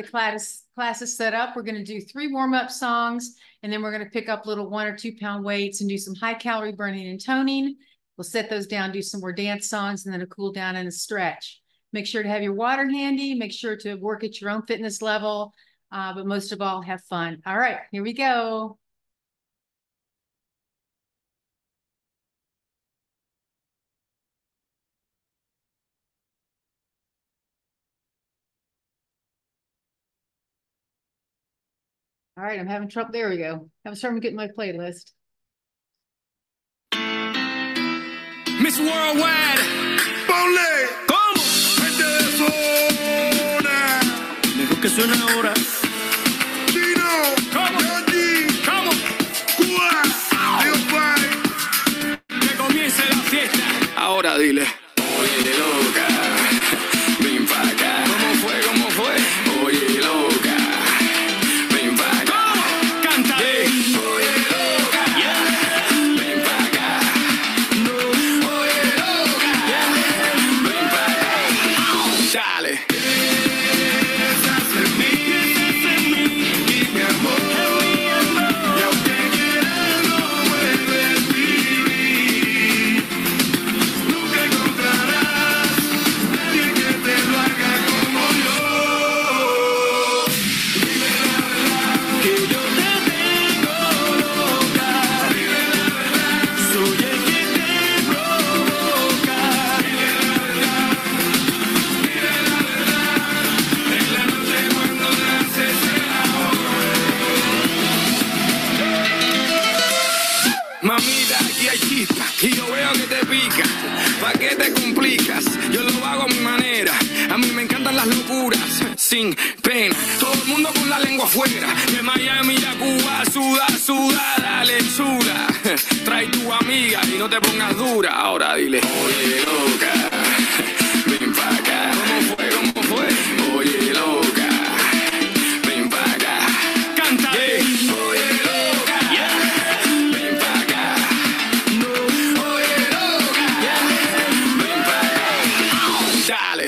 class is set up. We're going to do 3 warm-up songs, and then we're going to pick up little 1 or 2 pound weights and do some high calorie burning and toning. We'll set those down, do some more dance songs, and then a cool down and a stretch. Make sure to have your water handy. Make sure to work at your own fitness level, but most of all, have fun. All right, here we go. All right, I'm having trouble. There we go. Having trouble getting my playlist. Miss Worldwide. Ponle. ¿Cómo? Mejor que suena ahora. Chino. ¿Cómo? ¿Cómo? Que comience la fiesta. Ahora dile. Oye, loca. Ven pa' acá. ¿Cómo fue? ¿Cómo fue? Oye, loca. Ven pa' acá. Canta. Oye, loca. Ven pa' acá. Oye, loca. Ven pa' acá. Dale. Mamita, aquí hay chispa y yo veo que te pica. ¿Pa' qué te complicas? Yo lo hago a mi manera. A mí me encantan las locuras, sin pena. Todo el mundo con la lengua afuera. De Miami a Cuba, suda, suda, dale chula. Trae tu amiga y no te pongas dura. Ahora dile, oye loca, ven pa' acá. ¿Cómo fue? ¿Cómo fue? Oye loca, ven pa' acá. Canta. Oye loca, ven pa' acá. Oye loca, ven pa' acá. Dale.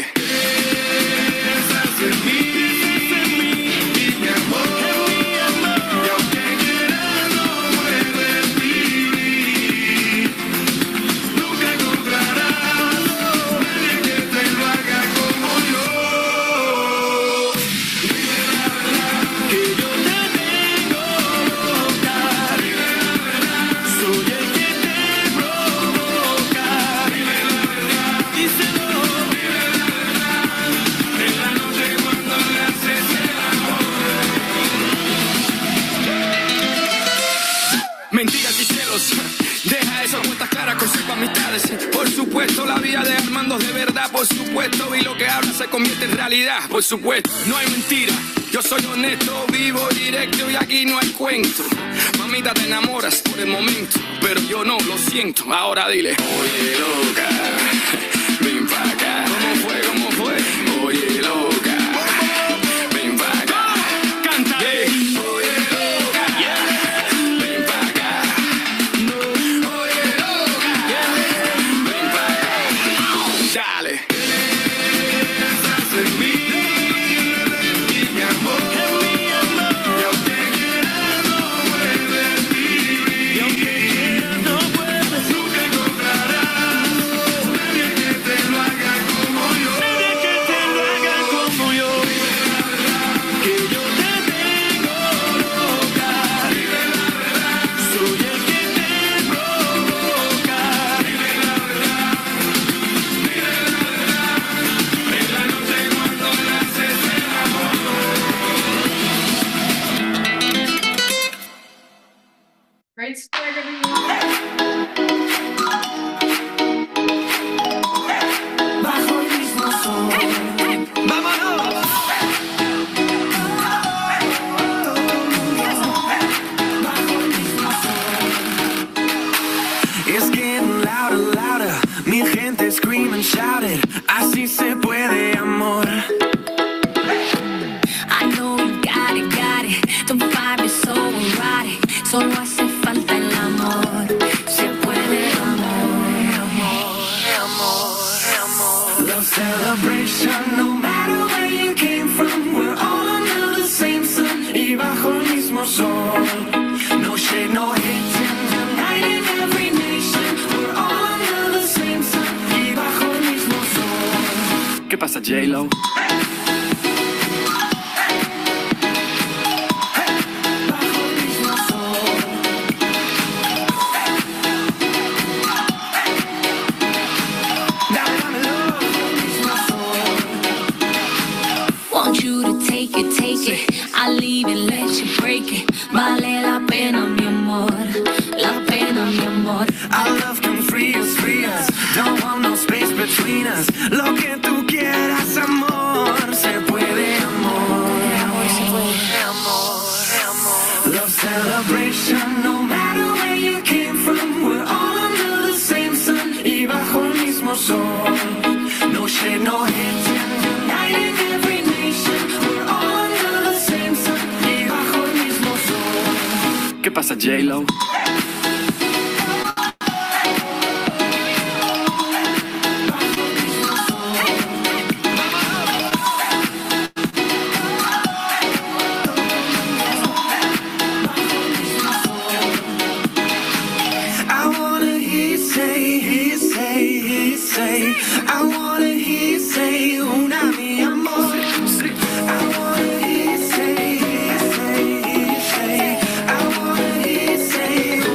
Mentiras y celos, deja esas cuentas claras, conserva amistades. Por supuesto, la vida de Armando es de verdad, por supuesto. Y lo que habla se convierte en realidad, por supuesto. No hay mentira, yo soy honesto, vivo directo y aquí no hay cuento. Mamita, te enamoras por el momento, pero yo no, lo siento. Ahora dile, oye loca, ven pa' acá. ¿Cómo fue? ¿Cómo fue? Oye loca, ven pa' acá. Canta. y bajo el mismo sol. No shade, no hate, united every nation. We're all under the same sun y bajo el mismo sol. ¿Qué pasa, J-Lo? Take it, I leave it, let you break it. Vale la pena, mi amor, la pena, mi amor. Our love can free us. Don't want no space between us. Lo que tú quieras, amor, se puede, amor. Love celebration, no matter where you came from. We're all under the same sun y bajo el mismo sol. No shade, no hate, united every nation. We're all under the same sun y bajo el mismo sol. ¿Qué pasa, J-Lo? I wanna hear say, una mi amor. I wanna hear say, I wanna hear say,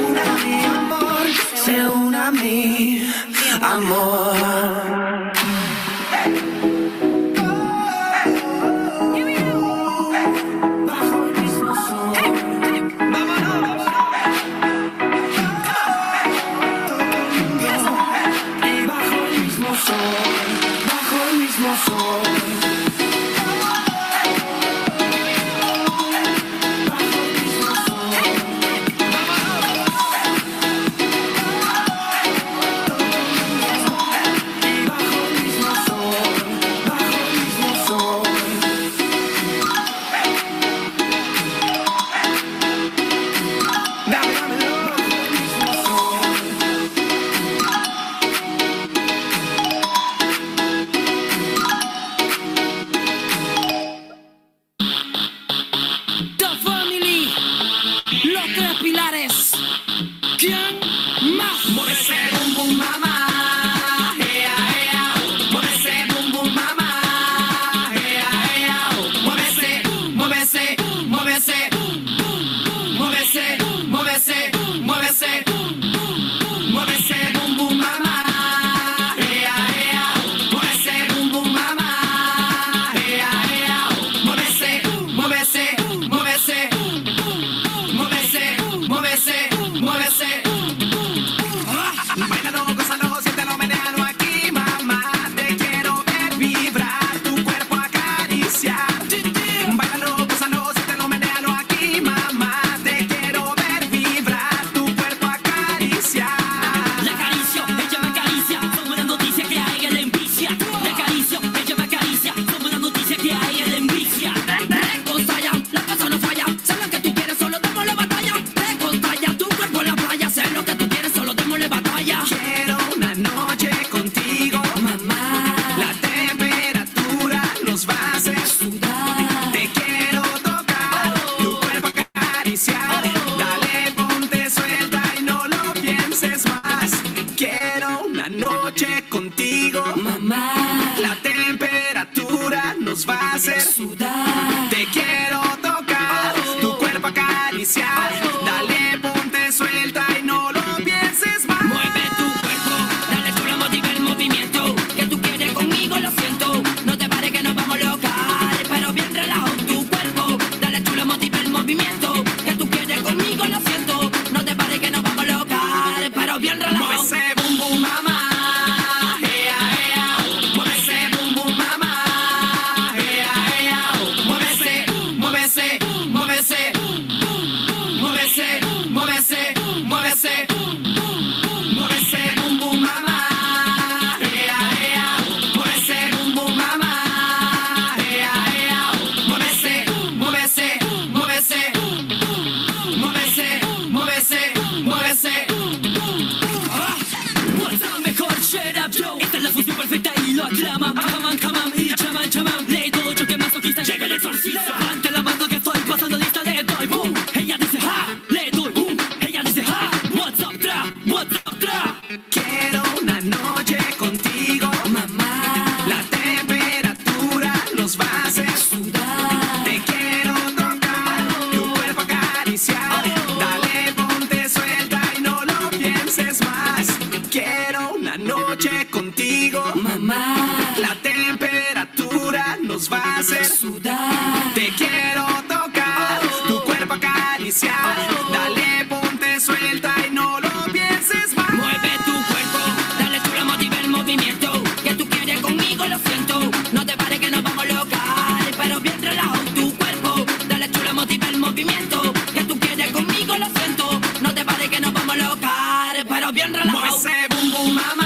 Te quiero tocar, tu cuerpo acariciar. Dale, ponte suelta y no lo pienses más. Mueve tu cuerpo, dale chula, motiva el movimiento. Que tú quieres conmigo, lo siento. No te pares que nos vamos a locar, pero bien relajado tu cuerpo. Dale chula, motiva el movimiento. Que tú quieres conmigo, lo siento. No te pares que nos vamos a locar, pero bien relajado. Mueve ese bum bum mama.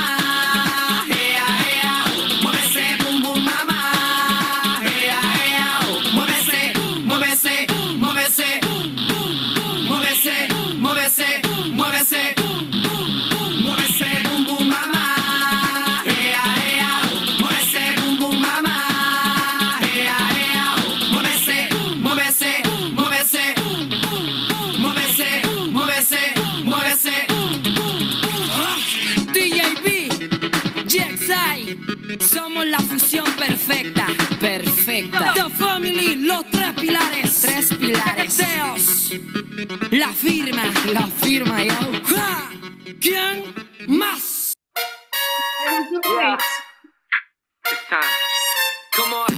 Somos la fusión perfecta, perfecta. The Family, los tres pilares. Deseos, la firma, yo. ¡Ja! ¿Quién más? Yeah. It's time. Come on.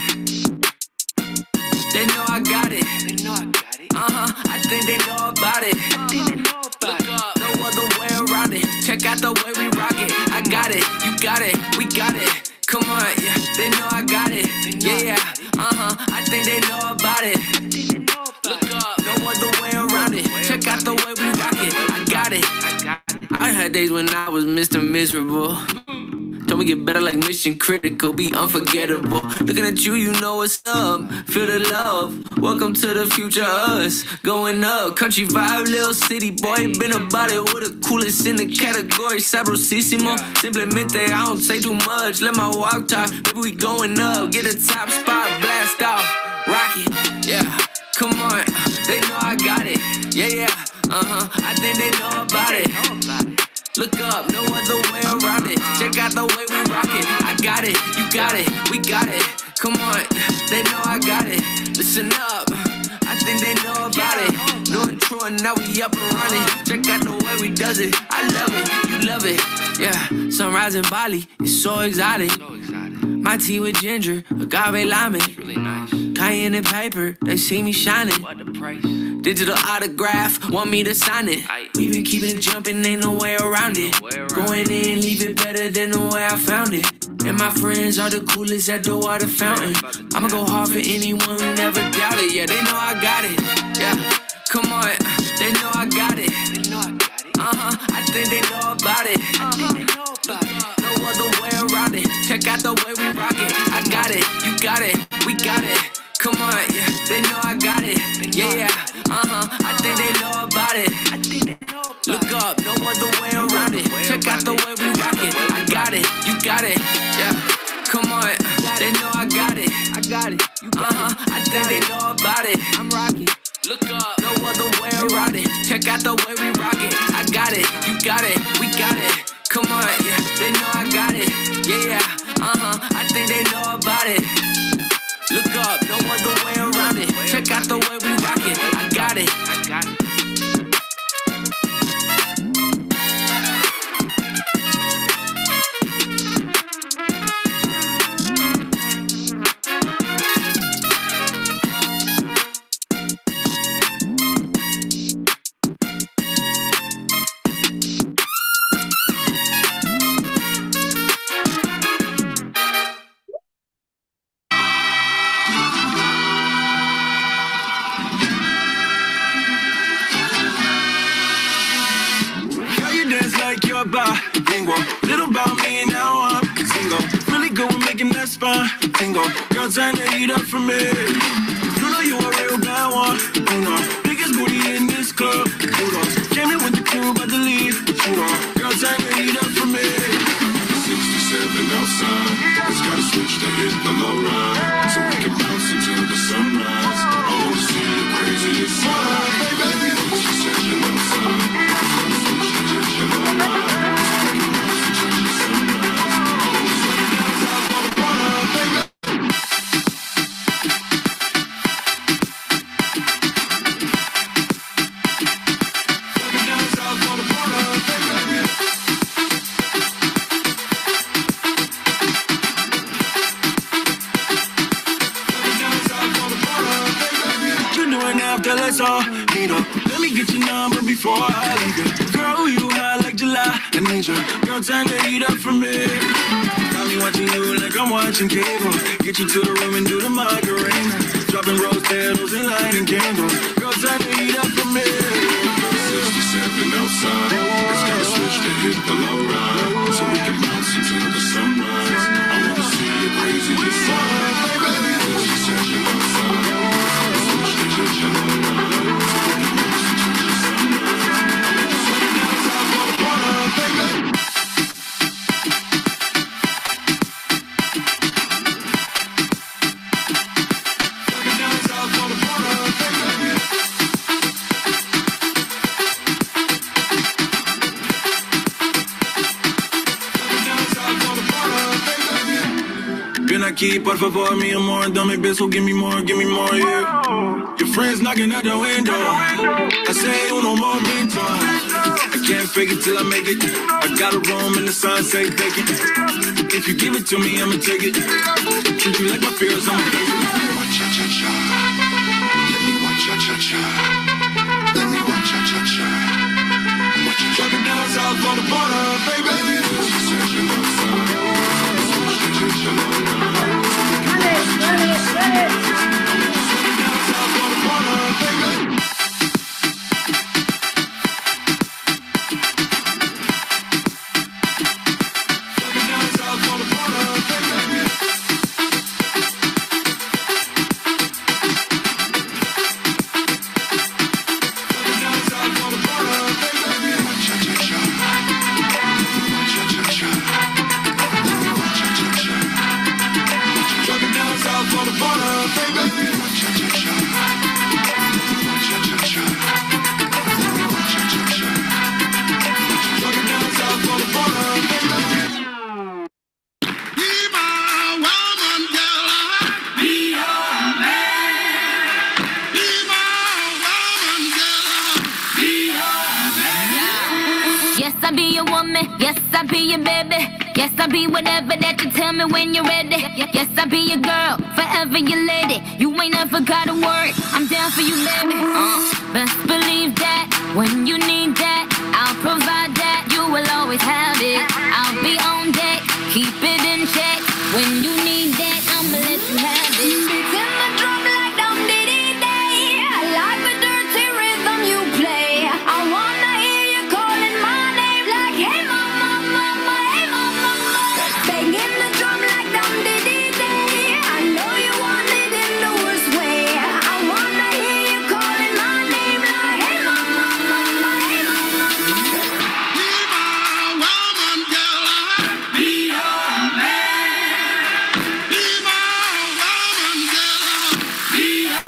They know I got it. I think they know about it. Look up, no other way around it. Check out the way we rock it. I got it, you got it, we got it. Come on, yeah, they know I got it. Yeah, I think they know about it. Look up, no other way around it. Check out the way we rock it. I got it. I had days when I was Mr. Miserable. Told me get better like Mission Critical, be unforgettable. Looking at you, you know what's up. Feel the love. Welcome to the future us. Going up, country vibe, little city boy. Been about it with the coolest in the category. Sabrosissimo, simplemente, I don't say too much. Let my walk talk, maybe we going up. Get a top spot, blast off, rock it, yeah. Come on, they know I got it. Yeah, I think they know about it. Look up, no other way around it. Check out the way we rock it. I got it, you got it, we got it. Come on, they know I got it. Listen up, I think they know about it. No intro and now we up and running. Check out the way we does it. I love it, you love it. Yeah, sunrise in Bali, it's so exotic. My tea with ginger, agave lime. Really nice. Cayenne and paper, they see me shining. What the price? Digital autograph, want me to sign it. We been keeping it jumping, ain't no way around it. Going in, leave it better than the way I found it. And my friends are the coolest at the water fountain. I'ma go hard for anyone who never doubted. Yeah, they know I got it. Yeah, come on, they know I got it. I think they know about it. No other way around it. Check out the way we rock it. I got it, you got it, we got it. Come on, yeah, they know I got it. Yeah, I think they know about it. Look up, no other way around it. Check out the way we rock it. I got it, you got it. Yeah, come on, they know I got it. I think they know about it. I'm rocking. Look up, no other way around it. Check out the way we rock it. I got it, you got it, we got it. Come on, yeah, they know I got it. Yeah, I think they know about it. Look up, no other way around it. Check out the way we rock it. I got it. Little about me and now I'm single. Really good with making that spine tingle. Girl, turn the heat up for me. You know you a real bad one. Biggest booty in this club. Came in with the crew, about to leave. Girl, turn the heat up for me. 67 outside. It's gotta switch to hit the low ride, so we can bounce until the sunrise. I wanna see you crazy side, baby. 67 outside. It's gotta switch to hit the low ride. and after let's all meet up. Let me get your number before I leave it. Girl, you hot like July. I need you. Girl, time to heat up for me. Got me watching you like I'm watching cable. Get you to the room and do the Macarena. Dropping rose petals and lighting candles. Girl, time to heat up for me. 67 outside. It's got a switch to hit the low ride. So we can bounce until the sunrise. I wanna see you crazy this side. Baby, 67 outside. It's a switch to hit the low ride. So we can bounce until the sunrise. I wanna see you crazy this side, baby. Ven aquí, por favor, mi amor, dame beso, give me more, yeah. Your friends knocking at the window. I say uno momento. I can't fake it till I make it. I got a room in the sunset vacant. If you give it to me, I'ma take it. Treat you like my fears, I'ma take it. Cha-cha-cha. Let me watch cha-cha-cha. Let me watch cha-cha-cha. Watch you driving down south on the border, baby. I be your woman, yes, I be your baby. Yes, I be whatever that you tell me when you're ready. Yes, I be your girl, forever your lady. You ain't never gotta worry, I'm down for you, baby. Best believe that, when you need that, I'll provide that. You will always have it. I'll be on deck, keep it in check. When you need that, I'ma let you have it. Beats in the drum like dum diddy day. I like the dirty rhythm you play. I wanna hear you calling my name like, hey mama, mama, hey mama, mama. Banging the drum like dum diddy day. I know you want it in the worst way. I wanna hear you calling my name like, hey mama, mama, hey mama, mama. Be my woman, girl, I'll be your man. Be my woman, girl, I'll be your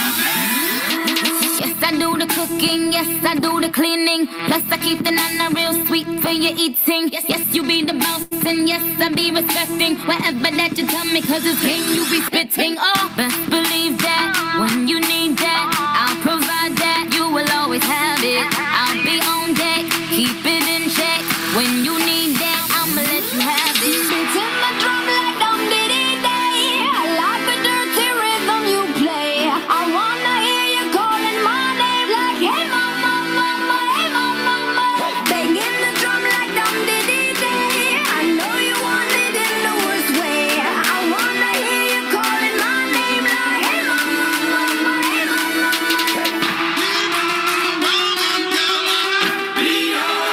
man. Yes, I do the cooking, yes, I do the cleaning. Plus, I keep the nana real sweet for your eating. Yes, yes, you be the boss, and yes, I be respecting whatever that you tell me, cause it's game you be spitting. Oh, best believe that, when you need that, I'll provide that. You will always have it. I'll be on deck, keep it in check. When you need that, I'ma let you have it. Beats in the drum like dum diddy day. I like the dirty rhythm you play. I wanna hear you calling my name like, hey mama, mama, hey mama, mama. Banging the drum like dum diddy day. I know you want it in the worst way. I wanna hear you calling my name like, hey mama, mama, hey mama, mama. Be my woman, girl, I'll be your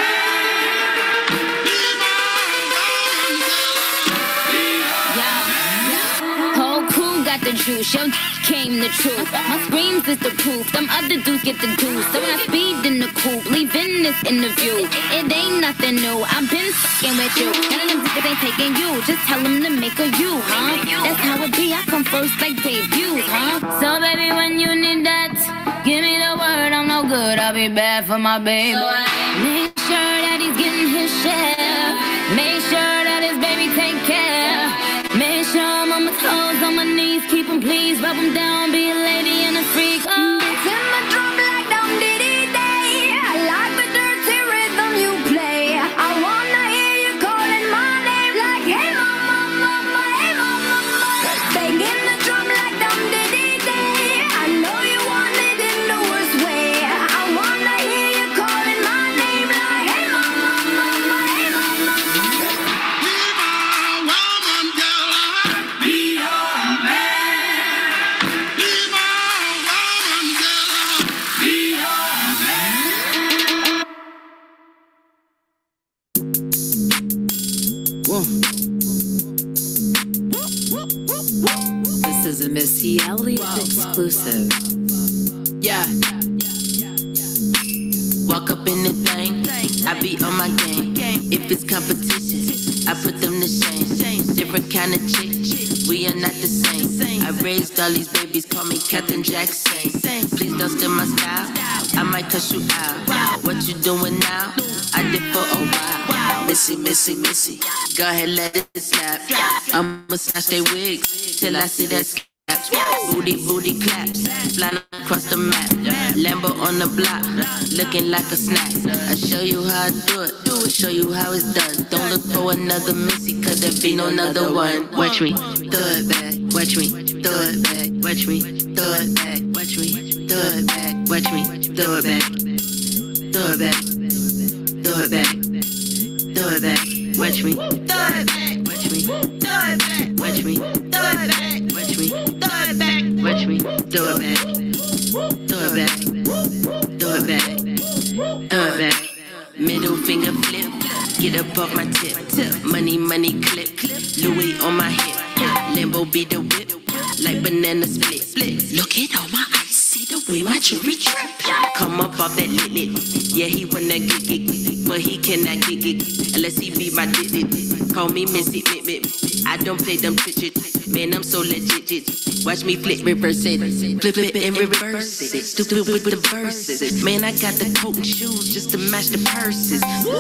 man. Be my woman, girl, I'll be your Whole crew got the juice, yo came the truth. My screams is the proof, them other dudes get the juice. So when I speed in the coupe, leaving this interview, it ain't nothing new, I've been fucking with you. None of them niggas ain't taking you, just tell them to make a you, huh? That's how it be, I come first like debuts, huh? So baby, when you need that, give me the word, I'm no good, I'll be bad for my baby. Make sure that he's getting his share. Make sure that his baby take care. Make sure I'm on my toes, on my knees, keep him please, rub him down, be a lady and a freak. Oh. Beats in the drum like dum diddy day. I like the dirty rhythm you play. I wanna hear you calling my name like, hey mama, mama, hey mama, mama. Banging the drum like dum diddy day. I know you want a Missy Elliott exclusive. Yeah. Walk up in the thing, I be on my game. If it's competition, I put them to shame. Different kind of chick, we are not the same. I raised all these babies, call me Captain Jackson. Please don't steal my style, I might cuss you out. What you doing now? I did for a while. Missy, Missy, Missy, go ahead, let it snap. I'ma snatch they wigs till I see that scap. Booty, booty claps, flying across the map. Lambo on the block, looking like a snack. I show you how I do it, show you how it's done. Don't look for another Missy, cause there be no another one. Watch me, throw it back, watch me, throw it back, watch me, throw it back, watch me, throw it back, watch me, throw it back, throw it back, throw it back, throw it back, watch me, throw it back, watch me, throw it back, watch me, throw it back, watch me, throw it back, watch me, throw it back, throw it back, throw it back, throw it back. Middle finger flip, get up off my tip. Money, money clip, Louis on my hip. Lambo be the whip, like banana split. Look at all my eyes, see the way my jewelry drip. Come up off that lit, yeah he wanna get it, but he cannot get it unless he be my digit. Call me Missy, I don't play them digits, man I'm so legit. Watch me flip, reverse it, flip it and reverse it. Stupid with the verses, man I got the coat and shoes just to match the purses.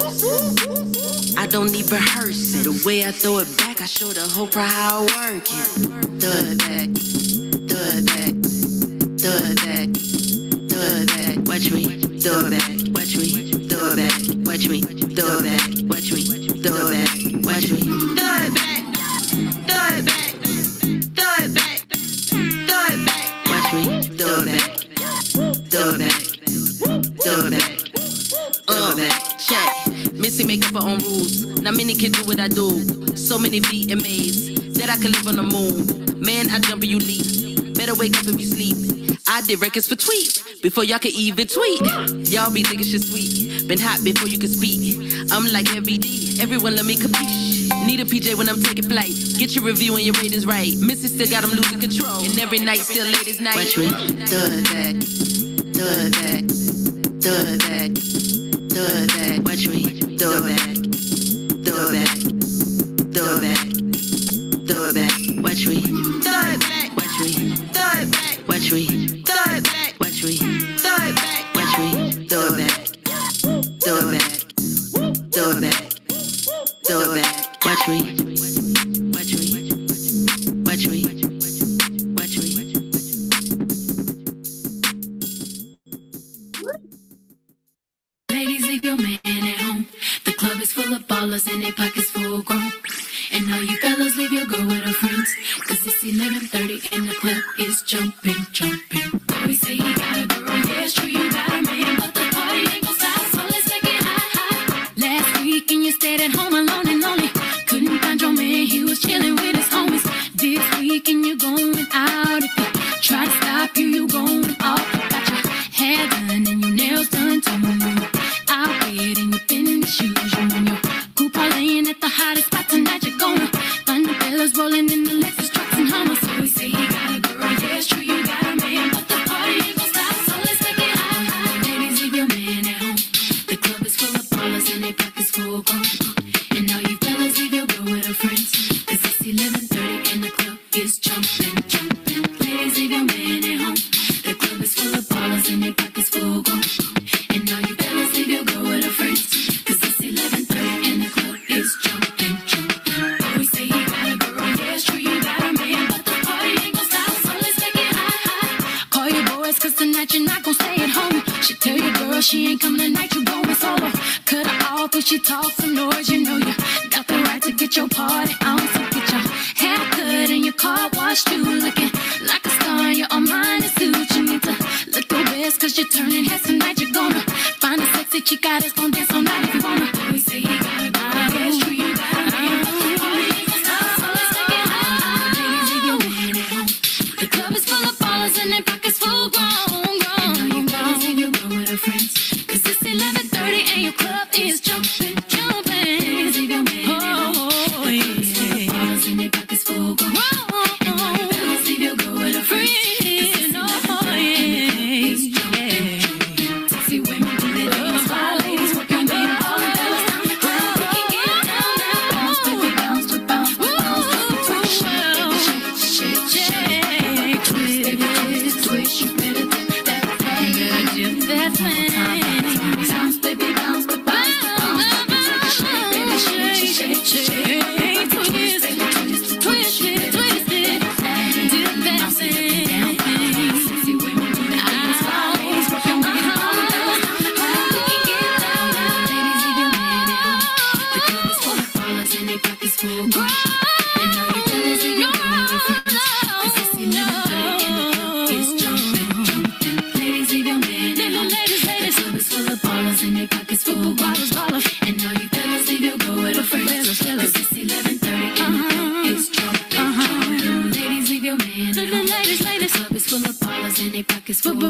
I don't need rehearsing. The way I throw it back, I show the whole crowd how I work it. Throw it back, throw it back, throw it back, throw it back. Watch me, throw it back, watch me, throw it back, watch me, throw it back, watch me, throw it back, watch me, throw it back, throw it back, throw it back, throw it back. Watch me, throw it back, throw it back, throw it back, throw it back. Check. Missy make up her own rules. Not many can do what I do. So many feet and maze that I can live on the moon. Man, I jump and you leap. Better wake up if you sleep. I did records for tweet before y'all could even tweet. Y'all be thinking shit sweet. Been hot before you could speak. I'm like every D. Everyone let me compete. Need a PJ when I'm taking flight. Get your review and your ratings right. Missy still got them losing control. And every night still late as night. Watch me, throw it back, throw it back, throw it back, throw it back. Watch me, throw it back, throw it back, throw it back, throw it back. Watch me, throw it back, watch me, throw it back, watch me, throw it back, watch me, throw it back, watch me, throw it back, throw it back, throw it back, throw it back. Watch me, watch me, watch me, watch me. Ladies, leave your man at home. The club is full of ballers and their pockets full grown. And all you fellas, leave your girl with her friends. Cause it's 11:30 and the club is jumping, jumping. We say you got a girl, yeah, it's true, you got a man. But the party ain't gon' stop, so let's make it hot, hot. Last week and you stayed at home alone and lonely. Couldn't find your man, he was chilling with his homies. This week and you're going out. If you try to stop you, you going off. You got your hair done and your nails done too. Out there in your fitness shoes, you and your cool parlaying at the hottest spot tonight. You're gonna find the fellas rolling in the Lexus trucks and Hummers. So we say you got a girl, yeah, it's true, you got a man, but the party ain't gon' stop, so let's make it hot, hot. Ladies, leave your man at home. The club is full of ballers and their pockets full grown. And all you fellas, leave your girl with her friends. Cause it's 11:30 and the club is jumping, jumping. Ladies, leave your man at home. The club is full of ballers and their pockets full grown. And all you fellas, leave your girl with her friends. Cause it's 11:30 and the club is jumping, jumping. We say you got a girl, yeah, it's true, you got a man. But the party ain't gon' stop, so let's make it hot, hot. Call your boys cause tonight you're not gon' stay at home. She tell your girl she ain't coming tonight, you going solo. Cut her off if she talks some noise, you know you got the right to get your party on. So get your hair cut and your car washed too. Looking like a star in your Armani suit. You need to look your best cause you're turning heads tonight. You're gonna find a sexy chica that's gonna dance all night if you wanna. We say you got a girl, yeah, it's true, you got a man. But the party ain't gon' stop, so let's make it hot, hot. Ladies, leave your man at home. The club is full of ballers and their pockets full grown, grown. And all you fellas, leave your girl with her friends. Cause it's 11:30 and your club is jumping, jumping. Ladies, leave your man at home. The club is full of ballers and their pockets full grown. And all you fellas, leave your girl with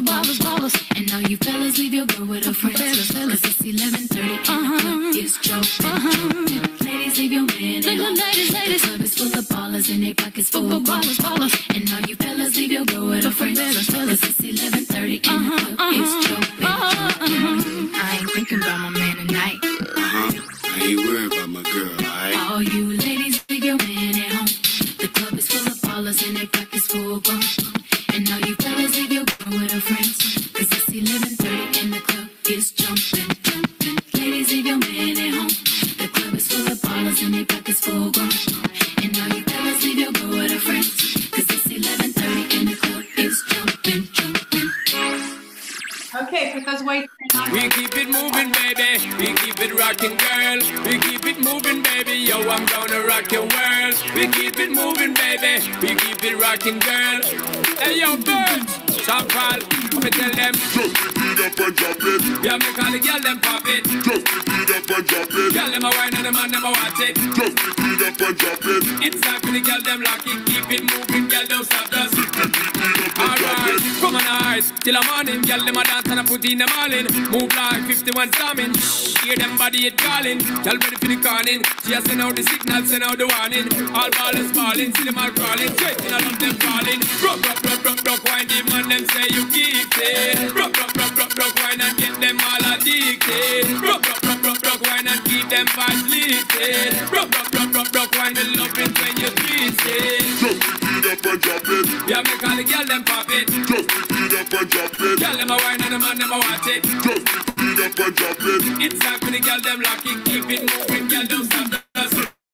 ballers, ballers. And all you fellas leave your girl with her friends. Cause it's 11:30 and the club is jumping. Ladies, leave your man at home. The club is full of ballers and they pockets full of ballers, ballers. And all you fellas leave your girl with her friends. Cause it's 11:30 and the club is jumping. I ain't thinking about my man tonight. I ain't worried about my girl, alright? All you ladies, leave your man at home. The club is full of ballers and they pockets full grown. And all you fellas leave your girl with her friends. Cause it's 11:30 and the club is jumping, jumping. Ladies, leave your man at home. The club is full of ballers and they pockets full grown. And all you fellas leave your girl with her friends. Cause it's 11:30 and the club is jumping, jumping. Okay, put those weights in. We keep it moving, baby. We keep it rocking, girl. We keep it moving, baby. Yo, I'm gonna rock your world. We keep it moving, baby. We keep it rocking, girl. Hey, yo, birds. Shop Paul, me tell them. Just pick it up and drop it. Yeah, me call the girl, them pop it. Just pick it up and drop it. Girl, them a wine and the man, them a watch it. Just pick it up and drop it. It's time for the girl, them lock it. Keep it moving, girl, don't stop us. Alright, come on, eyes. Till the morning, girl, them a dance and I put in them all in. Move like 51 slamming. Hear them body it calling. Girl, ready for the calling. She has send out the signal, send out the warning. All ballers falling, see them all crawling. Straight in, I love them falling. Rock, rock, rock, rock, rock, wine, the man, them say you keep it. Rock, rock, rock, rock, rock, wine and get them all addicted. Rock, rock, rock, rock, rock, wine and keep them vibes lifted. Rock, rock, rock, rock, rock, wine, we love it when you twist it. Just pick it up and drop it. Yeah, me call the girl, them pop it. Just pick it up and drop it. Girl, them a wine and the man, them a watch it. Just pick it up and drop it. It's time for the girl, them lock it. Keep it moving, girl, don't stop us.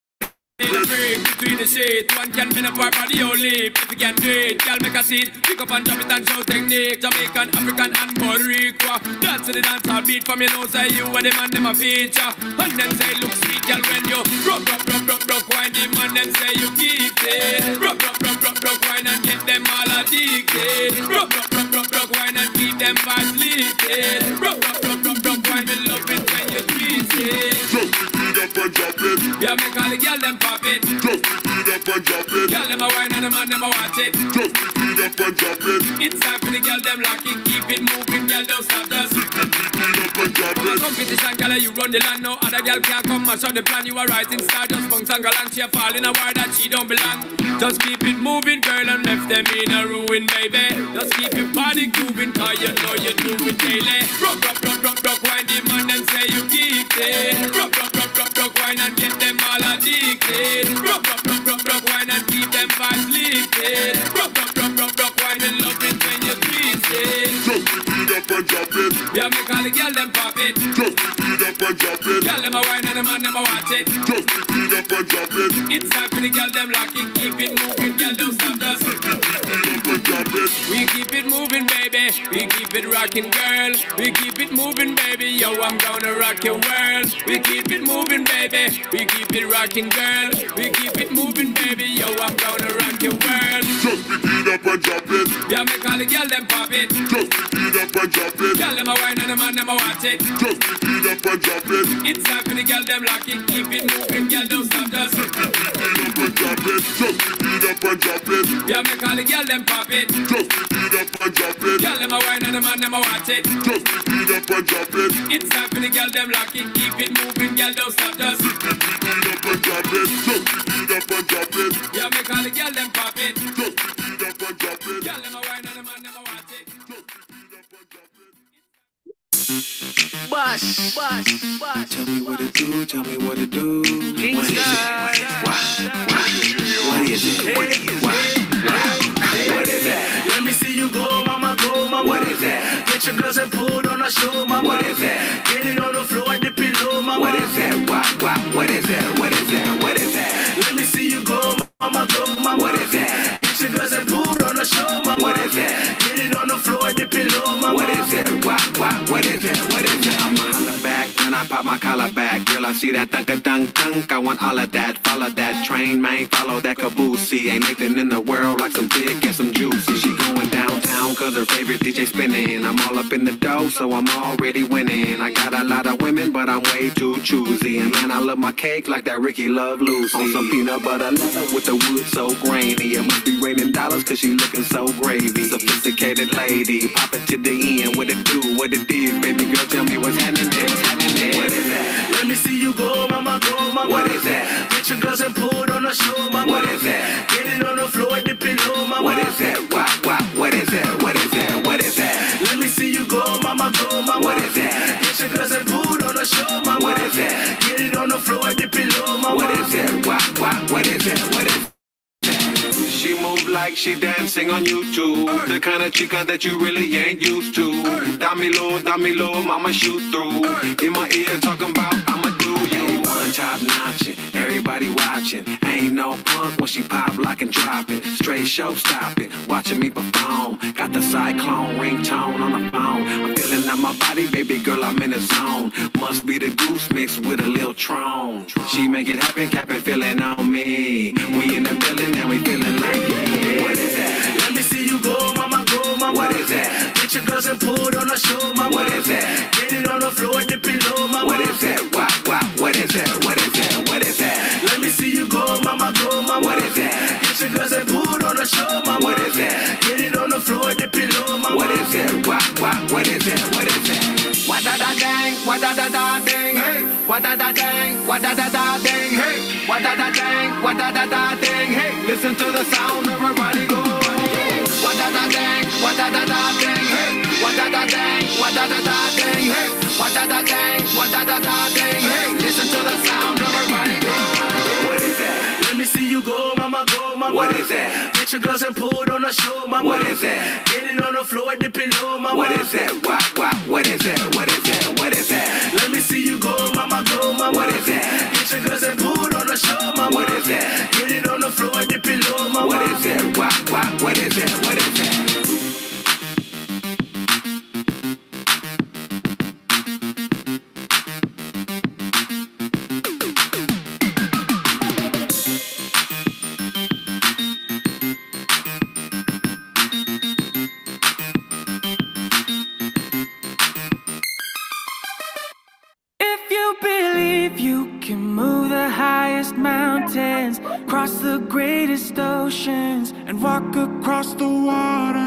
Break between the shades. One can win a part body only. If you can do it, girl, make a seat. Pick up and drop it and show technique. Jamaican, African and Puerto Rico. Dance to the dance all beat from your nose. Say you and the man, them a feature. And them say look sweet, girl, when you rock, rock, rock, rock, rock, wine. The man, them say you keep it. Rock, rock, rock, rock, rock, wine and get them all addicted. Rock, rock, rock, rock, rock, wine and keep them vibes lifted. Rock, rock, rock, rock, rock, wine, we love it when you twist it. Just pick it up and drop it. Yeah, me call the girl, them pop it. Just pick it up and drop it. Girl, them a wine and the man, them a watch it. Just pick it up and drop it. It's time for the girl, them lock it. Keep it moving, girl, don't stop us. Pick it up and drop From a it. competition, girl, you run the land. No other girl can't come and show the plan. You are rising star, just bounce and galang. She a fall in a war that she don't belong. Just keep it moving, girl, and left them in a ruin, baby. Just keep your body grooving, cause you know you do it daily. Rock, rock, rock, rock, rock, wine, the man, them say you keep it. Rock, rock, rock, rock, rock, wine, and get them all addicted. Rock, rock, rock, rock, rock, wine, and keep them vibes lifted. Rock, rock, rock, rock, rock, wine, and love it when you twist it. Just pick it up and drop it. Yeah, me call the girl, them pop it. Just pick it up and drop it. Girl, them a wine and the man, them a watch it. Just pick it up and drop it. It's time for the girl, them lock it. Keep it moving, girl, don't stop us. Pick it up and drop it. We keep it moving, baby. We keep it rocking, girl. We keep it moving, baby. Yo, I'm gonna rock your world. We keep it moving, baby. We keep it rocking, girl. We keep it moving, baby. Yo, I'm gonna rock your world. Just pick it up and drop it. Yeah, me call the girl, them pop it. Just pick it up and drop it. Girl, them a wine and the man, them a watch it. Just pick it up and drop it. It's time for the girl, them lock it. Keep it moving, girl, don't stop us. Pick it up and drop it. Just pick it up and drop it. Yeah, me call the girl, them pop it. Just pick it up and drop it. Girl, them a wine and the man, them a watch it. Just pick it up and drop it. It's time for the girl, them lock it. Keep it moving, girl, don't stop us. Pick it up and drop it. Just pick it up and drop it. Yeah, me call the girl, them pop it. Just pick it up and drop it. Girl, them a wine and the man, them a watch it. Just pick it up and drop it. Bus. Tell me what to do, tell me what to do. What is it? What is it? What is that? Let me see you go, mama, go, mama. What is that? Get your girls and put on a show, mama. What is that? Get it on the floor, the pillow, mama. What is that? What is that? What is that? What is that? Let me see you go, mama, go, mama. What is that? Get your girls and put on a show, mama. What is that? Get it on the floor, the pillow, mama. What is that? What is that? What is that? I'ma holler back when I pop my collar back. Girl, I see that thunk-a-dunk-dunk. I want all of that. Follow that train, man, follow that caboose. Ain't nothing in the world like some thick and some juicy. She going downtown cause her favorite DJ spinning. I'm all up in the dough, so I'm already winning. I got a lot of women, but I'm way too choosy. And man, I love my cake like that Ricky love Lucy. On some peanut butter leather with the wood so grainy. It must be raining dollars cause she looking so gravy. Sophisticated lady, pop it to the end. What it do, what it is, baby girl, tell me what's happening there. What is that? Let me see you go, mama, go, mama. What is that? Get your girls and put on a show, mama. What is that? Get it on the floor, dip it low, mama. What is that? What is that? What is that? What is that? Let me see you go, mama, go, mama. What is that? Get your girls and put on a show, mama. What is that? Get it on the floor, dip it low, mama. What is that? What is that? What is that? She move like she dancing on YouTube. The kind of chica that you really ain't used to. Dame low, mama shoot through. In my ear talking about I'ma do you. One top notching, everybody watching. Ain't no punk when she pop, lock and drop it. Straight show stopping, watching me perform. Got the cyclone ringtone on the phone. I'm feeling out my body, baby girl, I'm in the zone. Must be the goose mixed with a little Tron. She make it happen, Cap'n feeling on me. We in the building and we feeling like What is that? Let me see you go, mama, go, mama. What is that? Get your girls and put on a show, mama. What is that? Get it on the floor, dip it low, mama. What is that? What is that? What is that? What is that? Let me see you go, mama, go, mama. What is that? Get your girls and put on a show, mama. What is that? Get it on the floor, dip it low, mama. What is that? What is that? What is that? What da da dang? What da da da dang? Hey! What da da dang? What da da da dang? Hey! What da da dang? What da da da dang? Hey! Listen to the sound, everybody go! What da da dang? What da da da dang? Hey! What da da dang? What da da da dang? Hey! What da da dang? What da da da dang? Hey! Listen to the sound, everybody go! What is that? Let me see you go, mama, go, mama. What is that? Get your girls and put on a show, mama. What is that? Get it on the floor, dip it low, mama. What is that? What is that? What is that? What is that? Let me see you go, mama, go, mama. What is that? Get your girls and put on a show, mama. What is that? Get it on the floor, dip it low, mama. What is that? What is that? What is that? If you believe you can move the highest mountains, cross the greatest oceans, and walk across the water,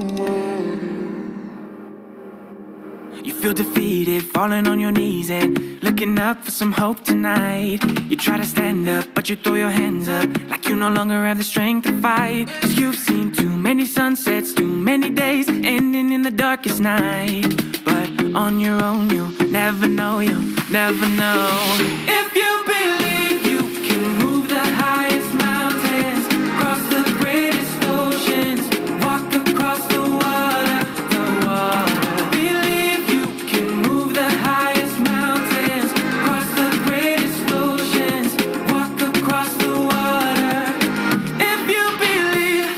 you feel defeated, falling on your knees and looking up for some hope tonight. You try to stand up, but you throw your hands up like you no longer have the strength to fight. 'Cause you've seen too many sunsets, too many days ending in the darkest night. But on your own you'll never know, you'll never know. If you believe you can move the highest mountains, cross the greatest oceans, walk across the water, believe you can move the highest mountains, cross the greatest oceans, walk across the water. If you believe,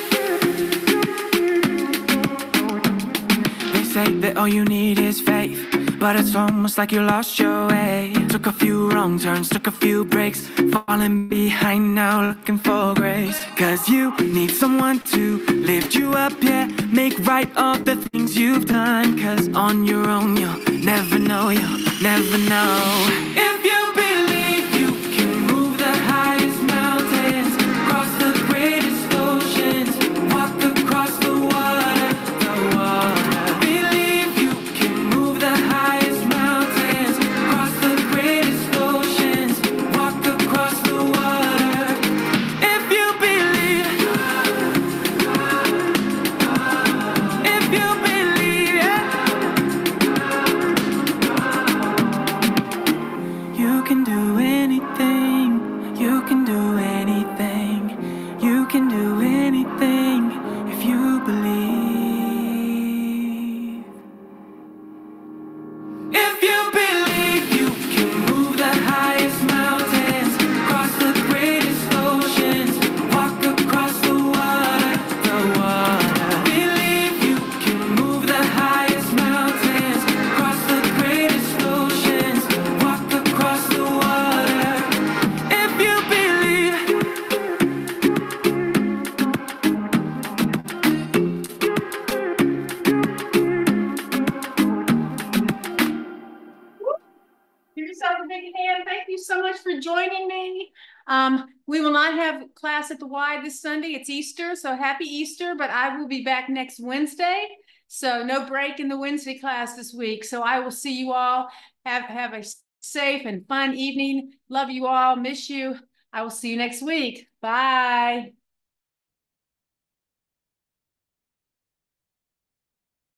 they say that all you need is faith, but it's almost like you lost your way. Took a few wrong turns, took a few breaks, falling behind now looking for grace. 'Cause you need someone to lift you up, yeah, make right all the things you've done. 'Cause on your own you'll never know, you'll never know. If you believe you can move the highest mountains, cross the greatest oceans, walk across the water, believe you can move the highest mountains, cross the greatest oceans, walk across the water. If you believe, yeah. so much for joining me. We will not have class at the Y this Sunday. It's Easter, so happy Easter, but I will be back next Wednesday. So no break in the Wednesday class this week. So I will see you all. Have a safe and fun evening. Love you all. Miss you. I will see you next week. Bye.